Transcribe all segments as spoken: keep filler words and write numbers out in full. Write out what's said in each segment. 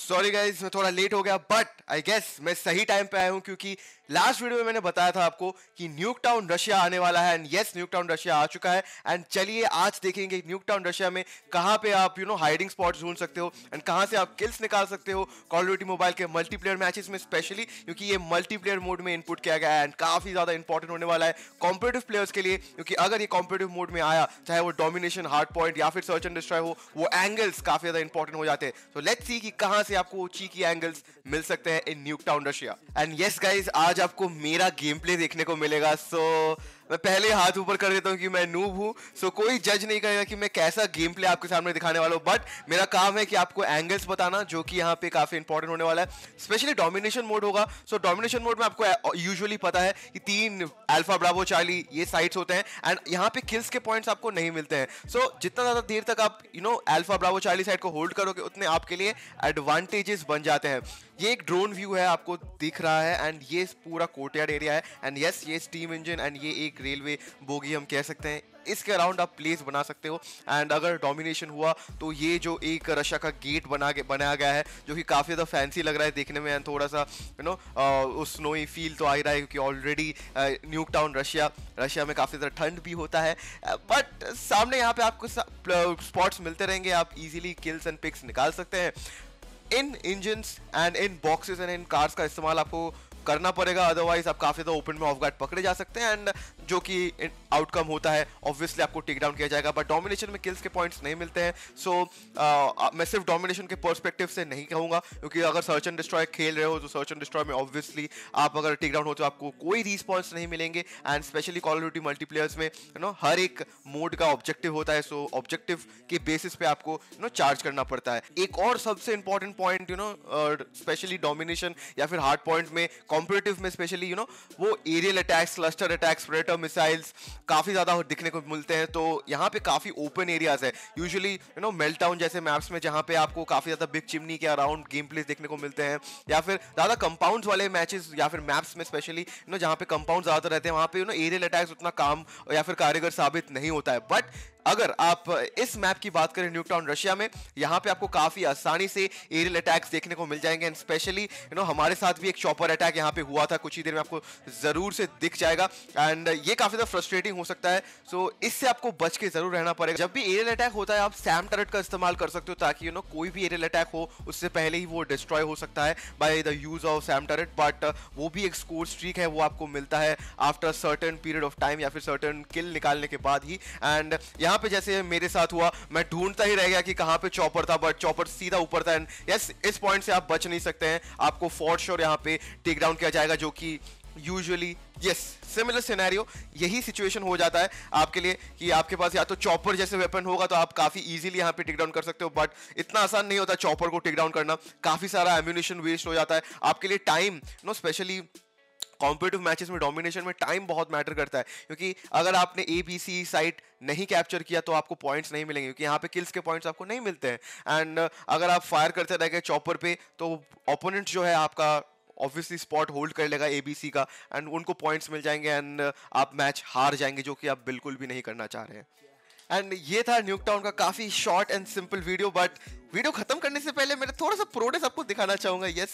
Sorry guys मैं थोड़ा late हो गया बट आई गेस मैं सही टाइम पे आया हूँ क्योंकि लास्ट वीडियो में मैंने बताया था आपको कि न्यूक टाउन रशिया आने वाला है and yes Nuketown Russia आ चुका है। एंड चलिए आज देखेंगे न्यूक टाउन रशिया में कहाँ पे आप यू नो हाइडिंग स्पॉट्स ढूंढ सकते हो एंड कहाँ से आप किल्स निकाल सकते हो कॉल ऑफ ड्यूटी मोबाइल के मल्टीप्लेयर मैचेस में स्पेशली क्योंकि ये मल्टीप्लेयर मोड में इनपुट किया गया है एंड काफी ज्यादा इंपॉर्टेंट होने वाला है कॉम्पिटिटिव प्लेयर्स के लिए क्योंकि अगर ये कॉम्पिटिटिव मोड में आया चाहे वो डोमिनेशन हार्ड पॉइंट या फिर सर्च एंड डिस्ट्रॉय हो वो एंगल्स काफी ज्यादा इंपॉर्टेंट हो जाते हैं। सो लेट्स सी कि कहाँ से आपको चीकी एंगल्स मिल सकते हैं in Nuketown Russia. And yes guys आज आपको मेरा गेम प्ले देखने को मिलेगा। सो so, मैं पहले हाथ ऊपर कर देता हूँ कि मैं नूब हूँ। सो so, कोई जज नहीं करेगा कि मैं कैसा गेम प्ले आपके सामने दिखाने वाला हूँ बट मेरा काम है कि आपको एंगल्स बताना जो कि यहाँ पे काफी इंपॉर्टेंट होने वाला है स्पेशली डोमिनेशन मोड होगा। सो डोमिनेशन मोड में आपको यूजुअली पता है कि तीन अल्फा ब्रावो चार्ली ये साइट्स होते हैं एंड यहाँ पे किल्स के पॉइंट्स आपको नहीं मिलते हैं। सो so, जितना ज्यादा देर तक आप you know alpha bravo charlie side को होल्ड करोगे उतने आपके लिए एडवांटेजेस बन जाते हैं। ये एक ड्रोन व्यू है आपको दिख रहा है एंड ये पूरा कोर्टयार्ड एरिया है एंड यस ये स्टीम इंजन एंड ये एक रेलवे बोगी हम कह सकते हैं। इसके अराउंड आप प्लेस बना सकते हो एंड अगर डोमिनेशन हुआ तो ये जो एक रशिया का गेट बना के बनाया गया है जो कि काफ़ी ज़्यादा फैंसी लग रहा है देखने में एंड थोड़ा सा यू नो उस स्नोई फील तो आ ही रहा है क्योंकि already Nuketown Russia Russia में काफ़ी ज़्यादा ठंड भी होता है बट सामने यहाँ पे आपको स्पॉट्स मिलते रहेंगे आप इजीली किल्स एंड पिक्स निकाल सकते हैं। In engines and in boxes and in cars का इस्तेमाल आपको करना पड़ेगा अदरवाइज आप काफी ज्यादा ओपन में ऑफ गार्ड पकड़े जा सकते हैं एंड जो कि आउटकम होता है ऑब्वियसली आपको टेक डाउन किया जाएगा बट डोमिनेशन में किल्स के पॉइंट्स नहीं मिलते हैं। सो so, मैं सिर्फ डोमिनेशन के पर्सपेक्टिव से नहीं कहूंगा क्योंकि अगर सर्च एंड डिस्ट्रॉय खेल रहे हो तो सर्च एंड डिस्ट्रॉय में ऑब्वियसली आप अगर टेक डाउन हो तो आपको कोई रिस्पॉन्स नहीं मिलेंगे and specially Call of Duty multiplayers में यू नो हर एक मोड का ऑब्जेक्टिव होता है। सो so, ऑब्जेक्टिव के बेसिस पे आपको यू नो चार्ज करना पड़ता है। एक और सबसे important point you know specially domination या फिर हार्ड पॉइंट में कॉम्पिटिटिव में स्पेशली यू नो वो aerial attacks cluster attacks predator missiles काफी ज्यादा दिखने को मिलते हैं। तो यहाँ पे काफी ओपन एरियाज है यूजुअली यू नो मेल्टडाउन जैसे मैप्स में जहाँ पे आपको काफी ज्यादा बिग चिमनी के अराउंड गेम प्लेस देखने को मिलते हैं या फिर ज्यादा कंपाउंड्स वाले मैचेस या फिर मैप्स में स्पेशली यू नो जहाँ पे कंपाउंड ज्यादा रहते हैं वहाँ पे यू नो एरियल अटैक्स उतना काम या फिर कारगर साबित नहीं होता है। बट अगर आप इस मैप की बात करें न्यूक टाउन रशिया में यहाँ पे आपको काफी आसानी से एरियल अटैक्स देखने को मिल जाएंगे एंड स्पेशली यू नो हमारे साथ भी एक चॉपर अटैक यहाँ पे हुआ था कुछ ही देर में आपको जरूर से दिख जाएगा एंड ये काफी ज्यादा फ्रस्ट्रेटिंग हो सकता है। सो so, इससे आपको बच के जरूर रहना पड़ेगा। जब भी एरियल अटैक होता है आप सैम टर्रेट का इस्तेमाल कर सकते हो ताकि यू नो कोई भी एरियल अटैक हो उससे पहले ही वो डिस्ट्रॉय हो सकता है by the use of SAM turret but वो भी एक स्कोर स्ट्रीक है वो आपको मिलता है after certain period of time या फिर सर्टेन किल निकालने के बाद ही। एंड यहाँ पे जैसे मेरे साथ हुआ मैं ढूंढता ही रह गया कि कहाँ पे चॉपर था बट चॉपर सीधा ऊपर था एंड यस इस पॉइंट से आप बच नहीं सकते हैं आपको फॉर श्योर यहाँ पे टेक डाउन किया जाएगा जो कि यूजुअली यस सिमिलर सिनेरियो यही सिचुएशन हो जाता है आपके लिए कि आपके पास या तो चॉपर जैसे वेपन होगा तो आप काफी इजीली यहाँ पे टेक डाउन कर सकते हो बट इतना आसान नहीं होता चॉपर को टेक डाउन करना काफी सारा एम्यूनिशन वेस्ट हो जाता है आपके लिए time know specially competitive matches में डोमिनेशन में टाइम बहुत मैटर करता है क्योंकि अगर आपने ए बी सी साइट नहीं कैप्चर किया तो आपको पॉइंट्स नहीं मिलेंगे क्योंकि यहाँ पे किल्स के पॉइंट्स आपको नहीं मिलते हैं एंड अगर आप फायर करते रह गए चॉपर पे तो ओपोनेंट जो है आपका ऑब्वियसली स्पॉट होल्ड कर लेगा एबीसी का एंड उनको पॉइंट्स मिल जाएंगे एंड आप मैच हार जाएंगे जो कि आप बिल्कुल भी नहीं करना चाह रहे हैं। एंड ये था न्यूक टाउन का काफी short and simple video but video खत्म करने से पहले मैं थोड़ा सा प्रोग्रेस आपको दिखाना चाहूंगा। यस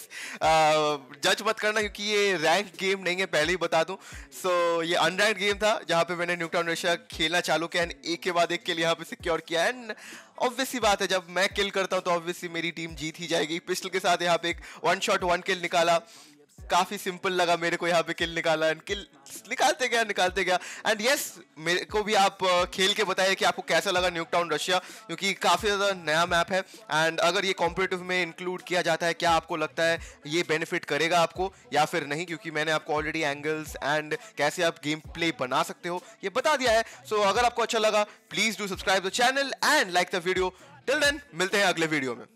जज मत करना क्योंकि ये रैंक गेम नहीं है पहले ही बता दूं। सो so, ये अनरैंक्ड गेम था जहाँ पे मैंने न्यूक टाउन रशिया खेलना चालू किया एंड एक के बाद एक किल यहाँ पे सिक्योर किया एंड ऑब्वियसली बात है जब मैं किल करता हूँ तो ऑब्वियसली मेरी टीम जीत ही जाएगी। पिस्टल के साथ यहाँ पे एक वन शॉट वन किल निकाला काफी सिंपल लगा मेरे को यहाँ पे किल निकाला एंड किल निकालते गया निकालते गया एंड यस मेरे को भी आप खेल के बताइए कि आपको कैसा लगा न्यूक टाउन रशिया क्योंकि काफी ज्यादा नया मैप है एंड अगर ये कॉम्पिटिटिव में इंक्लूड किया जाता है क्या आपको लगता है ये बेनिफिट करेगा आपको या फिर नहीं क्योंकि मैंने आपको ऑलरेडी एंगल्स एंड कैसे आप गेम प्ले बना सकते हो ये बता दिया है। सो so, अगर आपको अच्छा लगा please do subscribe the channel and like the video. Till then मिलते हैं अगले वीडियो में।